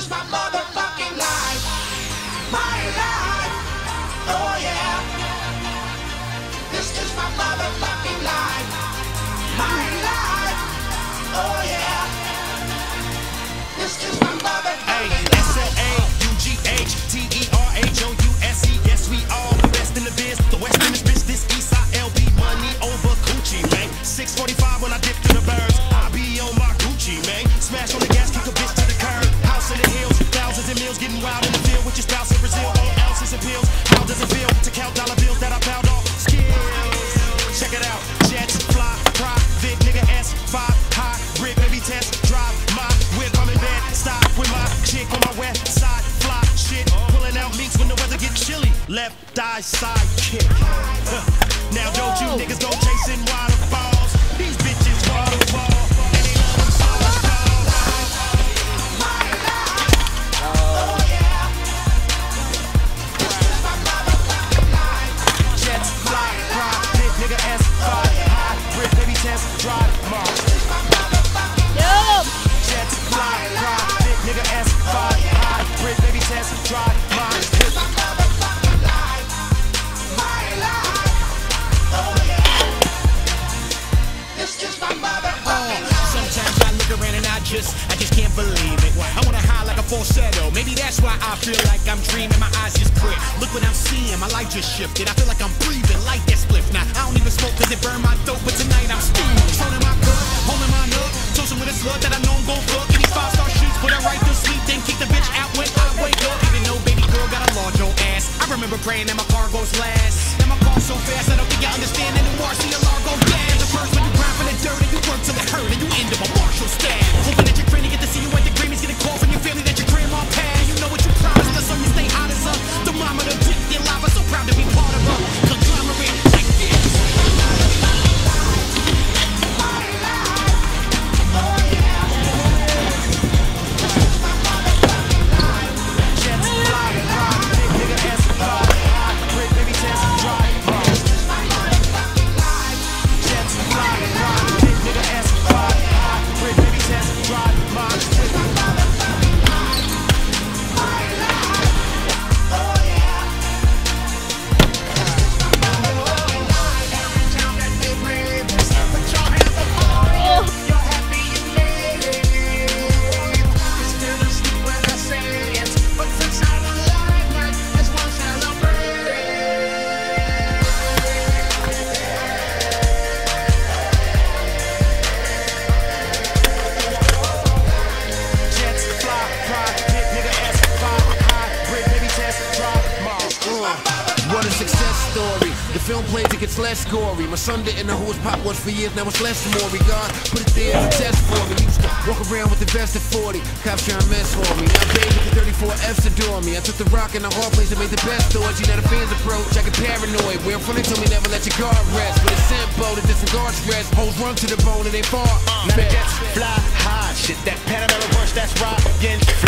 is my motherfucking life. My life. Oh yeah. This is my motherfucking life. My life. Oh yeah. This is my motherfucking life. SLAUGHTERHOUSE. Yes, we all the best in the biz. The West in this bitch, this Eastside LB money over Coochie, man. 6:45 when I dip through the birds. I be on my Gucci, man. Smash on the gas, kick a bitch to the curb. House in the hills, thousands and meals, getting wild in the field with your spouse in Brazil. All ounces and pills. How does it feel to count dollar bills that I found off? Skills. Check it out. Jets, fly, private, nigga S5, hybrid, baby test, drive my whip. I'm in bed, stop with my chick on my west side, fly shit. Pulling out meats when the weather gets chilly. Left thigh side kick. Now don't you niggas go chasing waterfalls. These bitches waterfall. And they love them so much dog. My life. Oh yeah. This is my motherfucking life. Jets, fly, private, nigga S5, hybrid, baby test, drive Mars. This is my motherfucking life. Jets, fly, private, nigga S5, hybrid, baby test, drive Mars. This is my motherfucking life. My life. Oh yeah. This is my motherfucking life. Sometimes I look around and I just can't believe it. I wanna high like a falsetto. Maybe that's why I feel like I'm dreaming. My eyes just quit. Look what I'm seeing. My life just shifted. I feel like I'm breathing like that spliff. Now I don't even smoke 'cause it burn my throat. But tonight I'm steaming. Holding my cup, holding my nut. Toasting with a slut that I know I'm gon' fuck. Give me 5-star sheets, put her right to sleep. Then kick the bitch out when I wake up. Even though baby girl got a large old ass. I remember praying that my car goes last. Now my car's so fast I don't think you understand anymore. See a alarm go gas. The first when you grind for the dirt and you work till it hurt and you end up a Marshall staff. Hoping that your friend get to see you at the Grammys, get a call from your family that your grandma passed. You know what you promised, the son you stay hot as up. The mama, the dick, the lava, so proud to be part of a conglomerate like this. Jets, fly, private, nigga S5, hybrid, baby test, drive Mars. Jets, fly, private, nigga S5, hybrid, baby test, drive Mars. Jets, fly, private, nigga S5, hybrid, baby test, drive Mars. What a success story. The film plays, it gets less gory. My son didn't know who his pop was for years, now it's less more. God put it there as a test for me. Used to walk around with the vest at 40. Cops trying to mess for me. Now baby with the 34 F's adore me. I took the rock in the hard place and made the best dodgy. Now the fans approach, I get paranoid. Where in front they told me never let your guard rest. But it's simple to disregard stress. Hoes run to the bone and they fall. Now the jets fly high, shit that Panamera worse, that's rockin'.